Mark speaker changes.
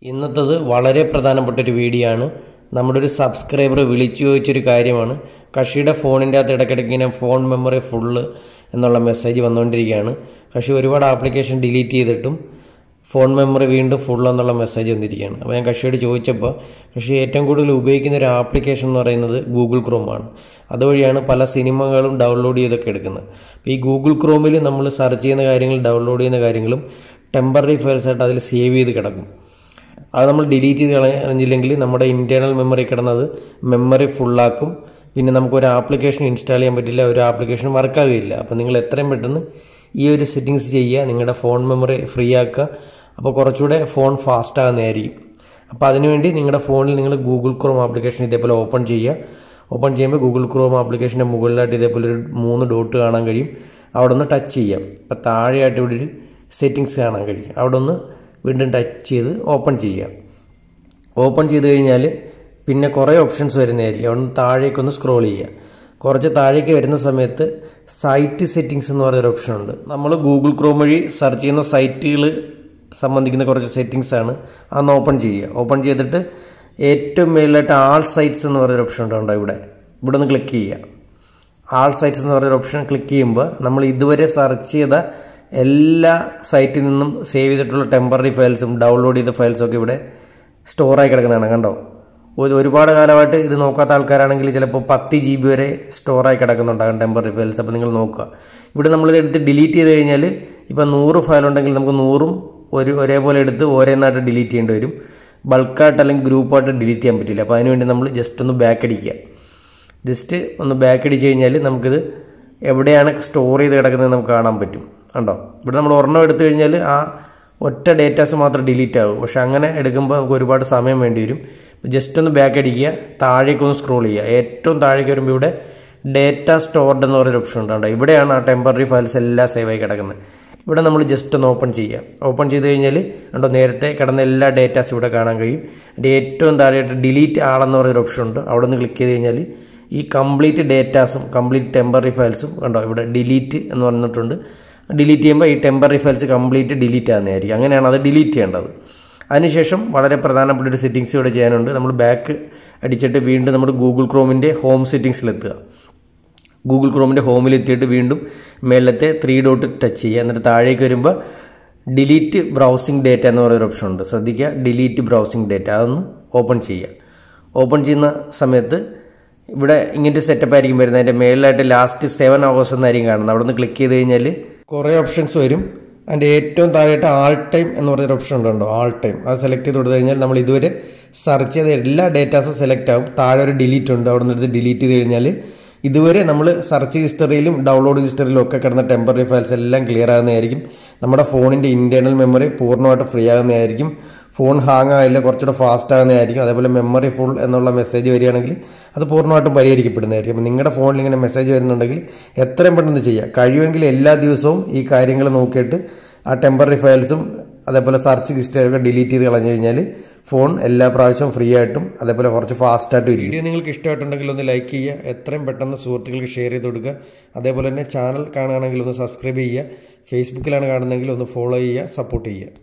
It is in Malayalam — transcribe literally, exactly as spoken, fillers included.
Speaker 1: ഇന്നത്തത് വളരെ പ്രധാനപ്പെട്ട ഒരു വീഡിയോ ആണ്. നമ്മുടെ ഒരു സബ്സ്ക്രൈബർ വിളിച്ചു ചോദിച്ചൊരു കാര്യമാണ്. കക്ഷിയുടെ ഫോണിൻ്റെ അകത്ത് ഇടയ്ക്കിടയ്ക്ക് ഇങ്ങനെ ഫോൺ മെമ്മറി ഫുള്ള് എന്നുള്ള മെസ്സേജ് വന്നുകൊണ്ടിരിക്കുകയാണ്. കക്ഷി ഒരുപാട് ആപ്ലിക്കേഷൻ ഡിലീറ്റ് ചെയ്തിട്ടും ഫോൺ മെമ്മറി വീണ്ടും ഫുൾ എന്നുള്ള മെസ്സേജ് വന്നിരിക്കുകയാണ്. അപ്പോൾ ഞാൻ കക്ഷിയോട് ചോദിച്ചപ്പോൾ കക്ഷി ഏറ്റവും കൂടുതൽ ഉപയോഗിക്കുന്ന ഒരു ആപ്ലിക്കേഷൻ എന്ന് പറയുന്നത് ഗൂഗിൾ ക്രോമാണ്. അതുവഴിയാണ് പല സിനിമകളും ഡൗൺലോഡ് ചെയ്തൊക്കെ എടുക്കുന്നത്. അപ്പോൾ ഈ ഗൂഗിൾ ക്രോമിൽ നമ്മൾ സെർച്ച് ചെയ്യുന്ന കാര്യങ്ങൾ, ഡൗൺലോഡ് ചെയ്യുന്ന കാര്യങ്ങളും ടെമ്പററി ഫയൽസ് ആയിട്ട് അതിൽ സേവ് ചെയ്ത് കിടക്കും. അത് നമ്മൾ ഡിലീറ്റ് ചെയ്ത് കളഞ്ഞില്ലെങ്കിൽ നമ്മുടെ ഇൻറ്റേർണൽ മെമ്മറി കിടന്നത് മെമ്മറി ഫുള്ളാക്കും. പിന്നെ നമുക്കൊരു ആപ്ലിക്കേഷൻ ഇൻസ്റ്റാൾ ചെയ്യാൻ പറ്റില്ല, ഒരു ആപ്ലിക്കേഷൻ വർക്കാകുകയില്ല. അപ്പോൾ നിങ്ങൾ എത്രയും പെട്ടെന്ന് ഈ ഒരു സെറ്റിങ്സ് ചെയ്യുക, നിങ്ങളുടെ ഫോൺ മെമ്മറി ഫ്രീ ആക്കുക. അപ്പോൾ കുറച്ചുകൂടെ ഫോൺ ഫാസ്റ്റ് ആകുന്നതായിരിക്കും. അപ്പോൾ അതിനുവേണ്ടി നിങ്ങളുടെ ഫോണിൽ നിങ്ങൾ ഗൂഗിൾ ക്രോം ആപ്ലിക്കേഷൻ ഇതേപോലെ ഓപ്പൺ ചെയ്യുക. ഓപ്പൺ ചെയ്യുമ്പോൾ ഗൂഗിൾ ക്രോം ആപ്ലിക്കേഷൻ്റെ മുകളിലായിട്ട് ഇതേപോലെ ഒരു മൂന്ന് ഡോട്ട് കാണാൻ കഴിയും. അവിടെ ഒന്ന് ടച്ച് ചെയ്യാം. അപ്പോൾ താഴെയായിട്ട് ഇവിടെ ഒരു സെറ്റിങ്സ് കാണാൻ കഴിയും. അവിടെ ഒന്ന് വീണ്ടും ടച്ച് ചെയ്ത് ഓപ്പൺ ചെയ്യുക. ഓപ്പൺ ചെയ്ത് കഴിഞ്ഞാൽ പിന്നെ കുറേ ഓപ്ഷൻസ് വരുന്നതായിരിക്കും. അവിടെ നിന്ന് താഴേക്കൊന്ന് സ്ക്രോൾ ചെയ്യുക. കുറച്ച് താഴേക്ക് വരുന്ന സമയത്ത് സൈറ്റ് സെറ്റിങ്സ് എന്ന് പറയുന്നൊരു ഓപ്ഷൻ ഉണ്ട്. നമ്മൾ ഗൂഗിൾ ക്രോം വഴി സെർച്ച് ചെയ്യുന്ന സൈറ്റുകൾ സംബന്ധിക്കുന്ന കുറച്ച് സെറ്റിങ്സ് ആണ്. അതൊന്ന് ഓപ്പൺ ചെയ്യുക. ഓപ്പൺ ചെയ്തിട്ട് ഏറ്റവും മേളിലായിട്ട് ആൾ സൈറ്റ്സ് എന്ന് പറയുന്നൊരു ഓപ്ഷൻ ഉണ്ടോ, ഇവിടെ ഇവിടെ ഒന്ന് ക്ലിക്ക് ചെയ്യുക. ആൾ സൈറ്റ്സ് എന്ന് പറയുന്നൊരു ഓപ്ഷൻ ക്ലിക്ക് ചെയ്യുമ്പോൾ നമ്മൾ ഇതുവരെ സെർച്ച് ചെയ്ത എല്ലാ സൈറ്റിൽ നിന്നും സേവ് ചെയ്തിട്ടുള്ള ടെമ്പററി ഫയൽസും ഡൗൺലോഡ് ചെയ്ത ഫയൽസും ഒക്കെ ഇവിടെ സ്റ്റോറായി കിടക്കുന്നതാണ്. കണ്ടോ, ഒരുപാട് കാലമായിട്ട് ഇത് നോക്കാത്ത ആൾക്കാരാണെങ്കിൽ ചിലപ്പോൾ പത്ത് ജി ബി വരെ സ്റ്റോറായി കിടക്കുന്നുണ്ടാകും ടെമ്പററി ഫയൽസ്. അപ്പോൾ നിങ്ങൾ നോക്കുക. ഇവിടെ നമ്മളിത് എടുത്ത് ഡിലീറ്റ് ചെയ്ത് കഴിഞ്ഞാൽ ഇപ്പം നൂറ് ഫയൽ ഉണ്ടെങ്കിൽ നമുക്ക് നൂറും ഒരു ഒരേപോലെ എടുത്ത് ഓരോന്നായിട്ട് ഡിലീറ്റ് ചെയ്യേണ്ടി വരും. ബൾക്കായിട്ട് അല്ലെങ്കിൽ ഗ്രൂപ്പായിട്ട് ഡിലീറ്റ് ചെയ്യാൻ പറ്റില്ല. അപ്പോൾ അതിനുവേണ്ടി നമ്മൾ ജസ്റ്റ് ഒന്ന് ബാക്ക് അടിക്കുക. ജസ്റ്റ് ഒന്ന് ബാക്ക് അടിച്ച് കഴിഞ്ഞാൽ നമുക്കിത് എവിടെയാണ് സ്റ്റോർ ചെയ്ത് കിടക്കുന്നത് നമുക്ക് കാണാൻ പറ്റും. കണ്ടോ, ഇവിടെ നമ്മൾ ഒരെണ്ണം എടുത്തു കഴിഞ്ഞാൽ ആ ഒറ്റ ഡേറ്റാസ് മാത്രം ഡിലീറ്റ് ആകും. പക്ഷെ അങ്ങനെ എടുക്കുമ്പോൾ നമുക്ക് ഒരുപാട് സമയം വേണ്ടി വരും. ജസ്റ്റ് ഒന്ന് ബാക്ക് അടിക്കുക, താഴേക്കൊന്ന് സ്ക്രോൾ ചെയ്യുക. ഏറ്റവും താഴേക്ക് വരുമ്പോൾ ഇവിടെ ഡേറ്റ സ്റ്റോർഡ് എന്ന് പറയുന്ന ഓപ്ഷൻ ഉണ്ട്. ഇവിടെയാണ് ആ ടെമ്പററി ഫയൽസ് എല്ലാം സേവ് ആയി കിടക്കുന്നത്. ഇവിടെ നമ്മൾ ജസ്റ്റ് ഒന്ന് ഓപ്പൺ ചെയ്യുക. ഓപ്പൺ ചെയ്ത് കഴിഞ്ഞാൽ കണ്ടോ, നേരത്തെ കിടന്ന എല്ലാ ഡേറ്റാസും ഇവിടെ കാണാൻ കഴിയും. അതിൻ്റെ ഏറ്റവും താഴെയായിട്ട് ഡിലീറ്റ് ആളെന്ന് പറയുന്നൊരു ഓപ്ഷൻ ഉണ്ട്. അവിടെ നിന്ന് ക്ലിക്ക് ചെയ്ത് കഴിഞ്ഞാൽ ഈ കംപ്ലീറ്റ് ഡേറ്റാസും കംപ്ലീറ്റ് ടെമ്പററി ഫയൽസും കണ്ടോ ഇവിടെ ഡിലീറ്റ് എന്ന് പറഞ്ഞിട്ടുണ്ട്. ഡിലീറ്റ് ചെയ്യുമ്പോൾ ഈ ടെമ്പററി ഫയൽസ് കംപ്ലീറ്റ് ഡിലീറ്റ് ആകുന്നതായിരിക്കും. അങ്ങനെയാണ് അത് ഡിലീറ്റ് ചെയ്യേണ്ടത്. അതിനുശേഷം വളരെ പ്രധാനപ്പെട്ട ഒരു സെറ്റിങ്സ് ഇവിടെ ചെയ്യാനുണ്ട്. നമ്മൾ ബാക്ക് അടിച്ചിട്ട് വീണ്ടും നമ്മൾ ഗൂഗിൾ ക്രോമിൻ്റെ ഹോം സെറ്റിങ്സിലെത്തുക. ഗൂഗിൾ ക്രോമിൻ്റെ ഹോമിലെത്തിയിട്ട് വീണ്ടും മേളത്തെ ത്രീ ഡോട്ട് ടച്ച് ചെയ്യുക. എന്നിട്ട് താഴേക്ക് വരുമ്പോൾ ഡിലീറ്റ് ബ്രൗസിംഗ് ഡേറ്റ എന്ന് പറയുന്ന ഓപ്ഷൻ ഉണ്ട്. ശ്രദ്ധിക്കുക, ഡിലീറ്റ് ബ്രൗസിംഗ് ഡേറ്റ അതൊന്ന് ഓപ്പൺ ചെയ്യുക. ഓപ്പൺ ചെയ്യുന്ന സമയത്ത് ഇവിടെ ഇങ്ങനത്തെ സെറ്റപ്പ് ആയിരിക്കും വരുന്നത്. അതിൻ്റെ മേളിലായിട്ട് ലാസ്റ്റ് സെവൻ അവേഴ്സ് എന്നായിരിക്കും കാണുന്നത്. അവിടെ നിന്ന് ക്ലിക്ക് ചെയ്ത് കഴിഞ്ഞാൽ കുറേ ഓപ്ഷൻസ് വരും. അതിൻ്റെ ഏറ്റവും താഴെയായിട്ട് ആൾ ടൈം എന്ന് പറയുന്ന ഓപ്ഷൻ ഉണ്ടോ, ആൾ ടൈം അത് സെലക്ട് ചെയ്ത് കൊടുത്തു കഴിഞ്ഞാൽ നമ്മൾ ഇതുവരെ സെർച്ച് ചെയ്ത എല്ലാ ഡേറ്റാസും സെലക്ട് ആകും. താഴെ ഒരു ഡിലീറ്റ് ഉണ്ട്. അവിടെ നിന്ന് എടുത്ത് ഡിലീറ്റ് ചെയ്ത് കഴിഞ്ഞാൽ ഇതുവരെ നമ്മൾ സെർച്ച് ഹിസ്റ്ററിയിലും ഡൗൺലോഡ് ഹിസ്റ്ററിയിലും ഒക്കെ കിടന്ന ടെമ്പററി ഫയൽസ് എല്ലാം ക്ലിയർ ആകുന്നതായിരിക്കും. നമ്മുടെ ഫോണിൻ്റെ ഇൻറ്റേർണൽ മെമ്മറി പൂർണ്ണമായിട്ട് ഫ്രീ ആകുന്നതായിരിക്കും. ഫോൺ ഹാങ് ആയില്ല, കുറച്ചുകൂടെ ഫാസ്റ്റ് ആകുന്നതായിരിക്കും. അതേപോലെ മെമ്മറി ഫുൾ എന്നുള്ള മെസ്സേജ് വരികയാണെങ്കിൽ അത് പൂർണ്ണമായിട്ടും പരിഹരിക്കപ്പെടുന്നതായിരിക്കും. അപ്പോൾ നിങ്ങളുടെ ഫോണിൽ ഇങ്ങനെ മെസ്സേജ് വരുന്നുണ്ടെങ്കിൽ എത്രയും പെട്ടെന്ന് ചെയ്യുക. കഴിയുമെങ്കിൽ എല്ലാ ദിവസവും ഈ കാര്യങ്ങൾ നോക്കിയിട്ട് ആ ടെമ്പററി ഫയൽസും അതേപോലെ സെർച്ച് ഹിസ്റ്ററിയൊക്കെ ഡിലീറ്റ് ചെയ്ത് കളഞ്ഞു കഴിഞ്ഞാൽ ഫോൺ എല്ലാ പ്രാവശ്യവും ഫ്രീ ആയിട്ടും അതേപോലെ കുറച്ച് ഫാസ്റ്റായിട്ടും ഇരിക്കും. വീഡിയോ നിങ്ങൾക്ക് ഇഷ്ടമായിട്ടുണ്ടെങ്കിൽ ഒന്ന് ലൈക്ക് ചെയ്യുക, എത്രയും പെട്ടെന്ന് സുഹൃത്തുക്കൾക്ക് ഷെയർ ചെയ്ത് കൊടുക്കുക. അതേപോലെ തന്നെ ചാനൽ കാണുകയാണെങ്കിൽ ഒന്ന് സബ്സ്ക്രൈബ് ചെയ്യുക. ഫേസ്ബുക്കിലാണ് കാണുന്നതെങ്കിൽ ഒന്ന് ഫോളോ ചെയ്യുക, സപ്പോർട്ട് ചെയ്യുക.